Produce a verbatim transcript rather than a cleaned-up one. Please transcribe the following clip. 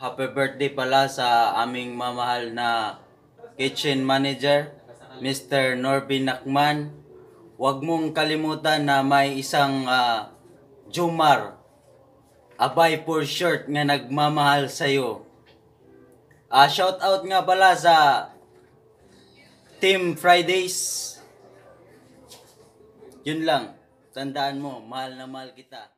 Happy birthday pala sa aming mamahal na kitchen manager, Mister Norby Nakman. Huwag mong kalimutan na may isang uh, Jomar, abay for short nga nagmamahal sa'yo. Uh, shout out nga pala sa Team Fridays. Yun lang. Tandaan mo, mahal na mahal kita.